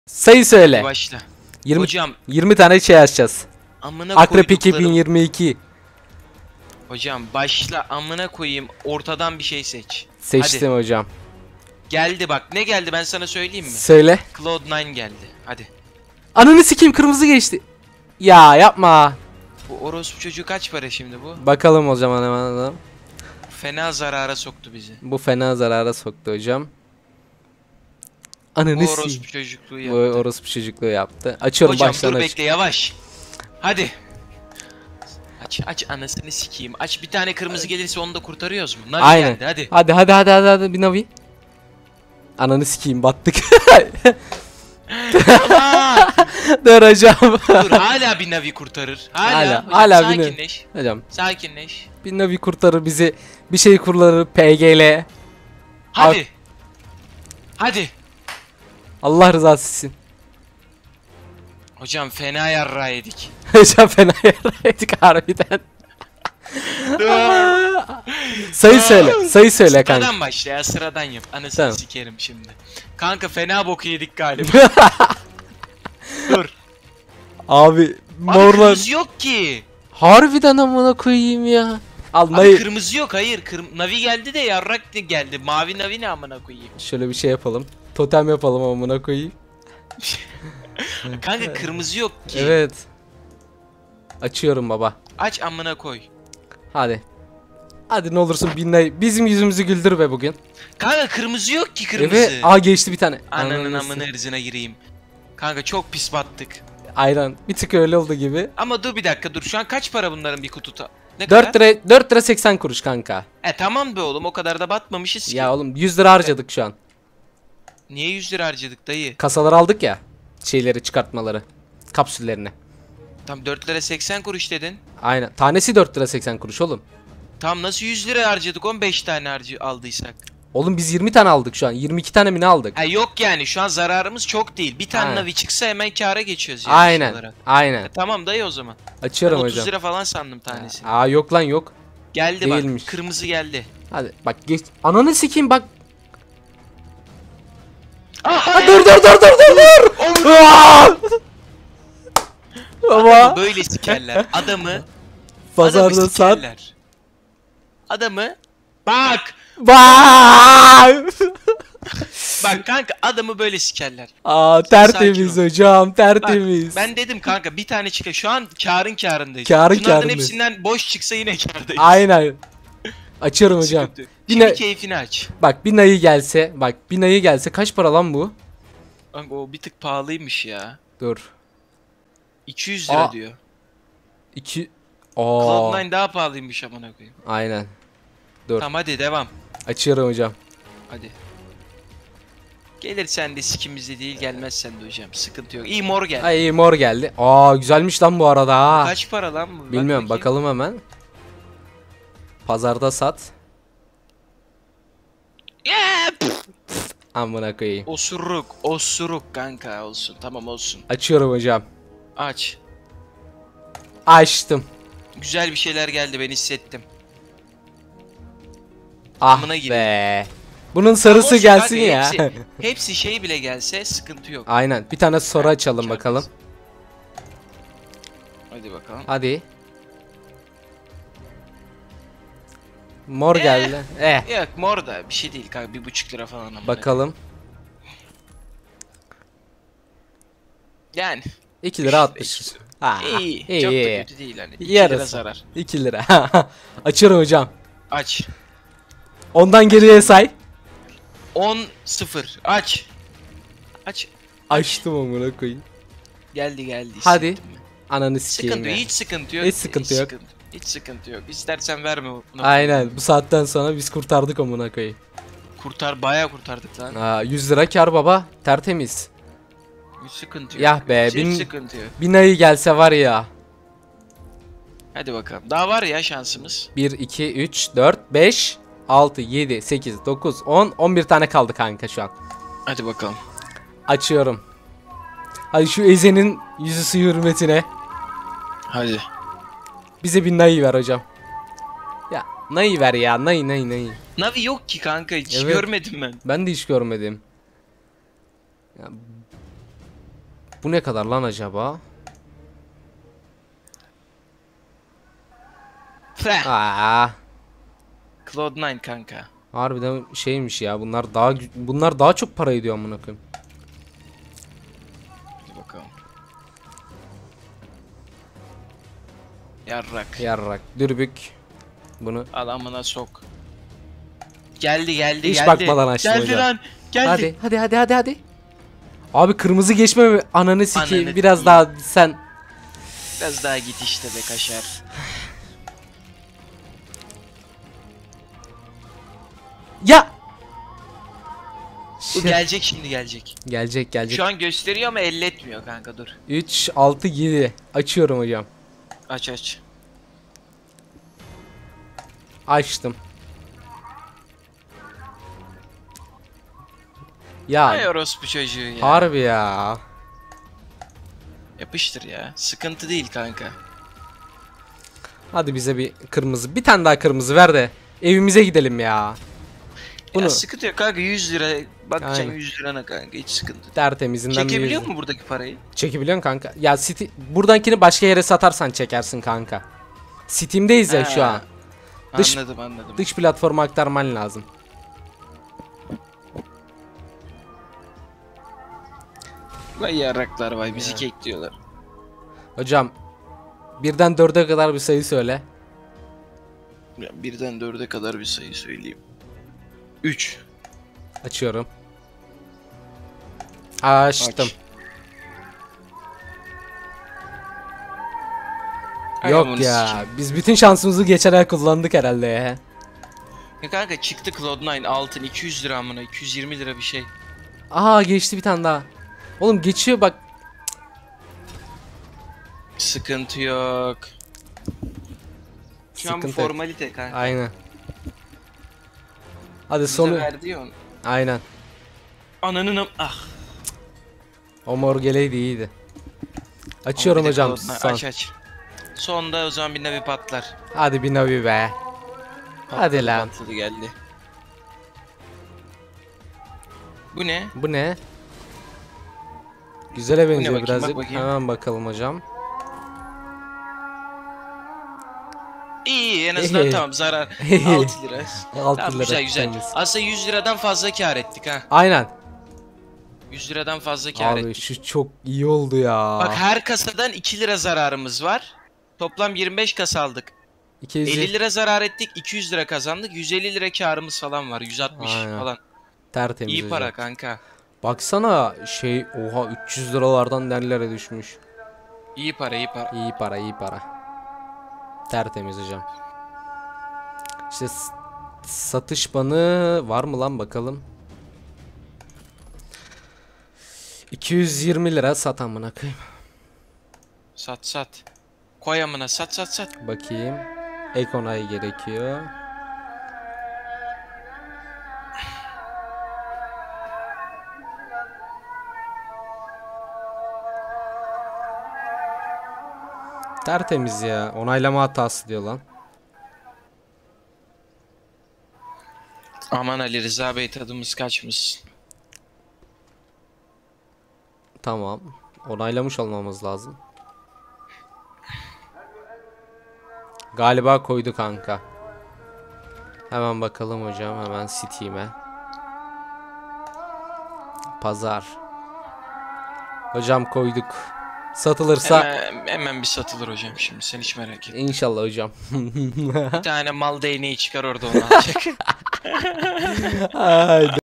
Sayı söyle. Başla. 20, Hocam. 20 tane şey açacağız. Amına Akrep koyduklarım. 2022. Hocam başla, amına koyayım, ortadan bir şey seç. Seçtim Hadi. hocam. Geldi bak, ne geldi ben sana söyleyeyim mi? Söyle. Cloud9 geldi. Hadi. Ananı sikeyim, kırmızı geçti. Ya yapma. Bu orospu çocuğu kaç para şimdi bu? Bakalım o zaman hemen. Fena zarara soktu bizi. Bu fena zarara soktu hocam. Ananı Bu sikeyim. orospu çocukluğu Bu yaptı. orospu çocukluğu yaptı. Açıyorum Hocam baştan dur aç. bekle, yavaş. Hadi. Aç anasını sikeyim. Aç, bir tane kırmızı gelirse onu da kurtarıyoruz mu? Navi Aynen. geldi hadi. Hadi bir navi. Ananı sikeyim, battık. Aa! Dur hocam. Dur, hala bir navi kurtarır. Hala Hala bir navi. sakinleş. Hocam Sakinleş. bir navi kurtarır bizi. Bir şey kurtarır PGL. Hadi. Hadi. Allah rızası için. Hocam fena yarra yedik. Hocam fena yaraydık harbiden. Sayı söyle. Sayı söyle kanka. Sıradan başla ya, sıradan yap. Anasını Tamam. sikerim şimdi. Kanka fena boku yedik galiba. Dur. Abi Abi morlar. kırmızı yok ki. Harbiden amına koyayım ya. Al Abi Nayı. kırmızı yok, hayır. Navi geldi de yarrak da geldi. Mavi navi ne amına koyayım. Şöyle bir şey yapalım. Totem yapalım amına koyayım. Kanka kırmızı yok ki. Evet. Açıyorum baba. Aç amına koy. Hadi. Hadi ne olursun binlay. Bizim yüzümüzü güldür be bugün. Kanka kırmızı yok ki, kırmızı. Evet. Aa geçti bir tane. Ananın Ananı amına ırzına gireyim. Kanka çok pis battık. Ayran. Bir tık öyle oldu gibi. Ama dur bir dakika, dur. Şu an kaç para bunların bir kututa? Ne kadar? 4 lira 80 kuruş kanka. Tamam be oğlum, o kadar da batmamışız ki. Ya oğlum 100 lira harcadık şu an. Niye 100 lira harcadık dayı? Kasaları aldık ya. Şeyleri, çıkartmaları. Kapsüllerini. Tam 4 lira 80 kuruş dedin. Aynen. Tanesi 4 lira 80 kuruş oğlum. Tam nasıl 100 lira harcadık 15 tane aldıysak? Oğlum biz 20 tane aldık şu an. 22 tane mi ne aldık? Yok yani şu an zararımız çok değil. Bir tane Aynen. navi çıksa hemen kâra geçiyoruz yani. Aynen. olarak. Aynen. Tamam dayı o zaman. Ben Açıyorum 30 hocam. lira falan sandım tanesi. Aa yok lan yok. Geldi değilmiş. bak, kırmızı geldi. Hadi bak geç. Ananı sikeyim bak. Aha! Dur. Aa! Baba. Adamı böyle sikerler. Adamı Pazarda sat. sikerler. Adamı bak Bak. bak kanka, adamı böyle sikerler. Aa Sakin tertemiz ol. hocam, Bak tertemiz. ben dedim kanka bir tane çıkıyor. Şu an kârındayız. Kârın Bunlardan kârındayız. hepsinden boş çıksa yine kârdayız. Aynen. Açıyorum hocam. Sıkıntı yok. Yine- Şimdi keyfini aç. Bak bir nayı gelse, kaç para lan bu? Kanka o bir tık pahalıymış ya. Dur. 200 lira Aa. diyor. 2 Cloud9 daha pahalıymış amına koyayım. Aynen. Dur. Tamam hadi devam. Açıyorum hocam. Hadi. Gelirsen de sikimizde değil, gelmezsen de hocam sıkıntı yok. İyi, mor geldi. Ay mor geldi. Aa güzelmiş lan bu arada ha. Kaç para lan bu? Bak Bilmiyorum, bakayım. bakalım hemen. Pazarda sat. Yeah, pff. Amına koyayım. Osuruk kanka, olsun, tamam olsun. Açıyorum hocam. Aç. Açtım. Güzel bir şeyler geldi, ben hissettim. Ah Amına gireyim. be. Bunun sarısı Olsun gelsin kanka, ya. Hepsi şey bile gelse sıkıntı yok. Aynen. Bir tane soru Ha, açalım kârdayız. bakalım. Hadi bakalım. Hadi. Mor geldi. Yok, mor da bir şey değil kanka, 1,5 lira falan ama. Bakalım. Yani 2 lira 60. Ha, iyi, iyi, çok da iyi. kötü değil hani. 2 lira Yarısı. zarar. 2 lira. Açıyorum hocam. Aç. Ondan geriye say. 10-0. Aç. Aç. Açtım amına koyayım. Geldi. Hadi. hissettim ben. Ananı sikeyim Sıkıntı ya. yok, hiç sıkıntı yok. Hiç sıkıntı yok. Hiç sıkıntı yok. İstersen verme bunu. Aynen. Bu saatten sonra biz kurtardık amına koyayım. Bayağı kurtardık lan. Aa, 100 lira kar baba. Tertemiz. Hiç sıkıntı yok. Yah be, Hiç sıkıntı yok. bin ayı gelse var ya. Hadi bakalım. Daha var ya şansımız. 1, 2, 3, 4, 5, 6, 7, 8, 9, 10, 11 tane kaldı kanka şu an. Hadi bakalım. Açıyorum. Hadi şu Eze'nin yüzü suyu hürmetine. Hadi. Bize bir nayı ver hocam. Ya nayı ver ya, nayı. Navi yok ki kanka, hiç Evet. görmedim ben. Ben de hiç görmedim. Ya, Bu ne kadar lan acaba? Aa, Cloud9 kanka. harbiden şeymiş ya. Bunlar daha çok para ediyor amına koyayım. Hadi bakalım. Yarrak. Yarrak, dürbük. Bunu Adamına sok. Geldi hiç bakmadan açtım Geldi hocam. lan. Geldi. Hadi. Abi kırmızı geçme mi? Ananı sikeyim. Ananı Biraz sikeyim. daha sen. Biraz daha git işte be kaşar. Ya. Bu gelecek şimdi gelecek. Gelecek. Şu an gösteriyor ama elletmiyor kanka dur. 3, 6, 7. Açıyorum hocam. Aç. Açtım. Ya Ay orospu çocuğu ya. harbi ya. Yapıştır ya. Sıkıntı değil kanka. Hadi bize bir kırmızı. Bir tane daha kırmızı ver de evimize gidelim ya. Bunu Ya sıkıntı yok kanka 100 lira. Bakacaksın Aynen. 100 lirana kanka hiç sıkıntı değil. tertemizinden bir Çekebiliyor yüz- mu buradaki parayı? Çekebiliyorsun kanka. Ya buradakini başka yere satarsan çekersin kanka. Steam'deyiz ya şu Ha, an. Dış- Anladım. Dış platforma aktarman lazım. Vay yarraklar vay bizi kekliyorlar. Hocam birden 4'e kadar bir sayı söyle. Ya, birden 4'e kadar bir sayı söyleyeyim. 3. Açıyorum. Açtım. Yok ya. Biz bütün şansımızı geçen ay kullandık herhalde ya. Ya kanka çıktı Cloud9 altın 200 lira amına 220 lira bir şey. Aha geçti bir tane daha. Oğlum geçiyor bak. Sıkıntı yok. Şu an bu Sıkıntı yok. formalite kanka. Aynen. Hadi Bize sonu. verdi ya onu. Aynen. Ah. O mor geleydi iyiydi. Açıyorum Ama bir de hocam. Cloud9 Son. aç. Sonda o zaman bir nevi patlar. Hadi bir navi be. Hadi lan. Patladı geldi. Bu ne? Bu ne? Güzele benziyor bakayım, birazcık. bak bakayım. Hemen bakalım hocam. İyi en azından İyi. tamam zarar. 6 lira. 6 Tamam, lira. güzel. temiz. Aslında 100 liradan fazla kar ettik ha. Aynen. 100 liradan fazla kar Abi ettik. şu çok iyi oldu ya. Bak her kasadan 2 lira zararımız var. Toplam 25 kasa aldık. 200. 50 lira zarar ettik, 200 lira kazandık. 150 lira karımız falan var. 160 Aynen. falan. Tertemiz İyi hocam. para kanka. Baksana oha 300 liralardan nerelere düşmüş. İyi para. İyi para. Tertemiz hocam. İşte satış banı var mı lan bakalım. 220 lira sat amına koyayım. Sat. Koy amına sat. Bakayım. Ek onay gerekiyor. Tertemiz ya. Onaylama hatası diyor lan. Aman Ali Rıza Bey tadımız kaçmış. Tamam. Onaylamış olmamız lazım. Galiba koydu kanka. Hemen bakalım hocam. Hemen Steam'e. Pazar. Hocam koyduk. Satılırsa Hemen bir satılır hocam şimdi sen hiç merak etme. inşallah hocam. Bir tane mal değneği çıkar orada onu alacak. Haydi.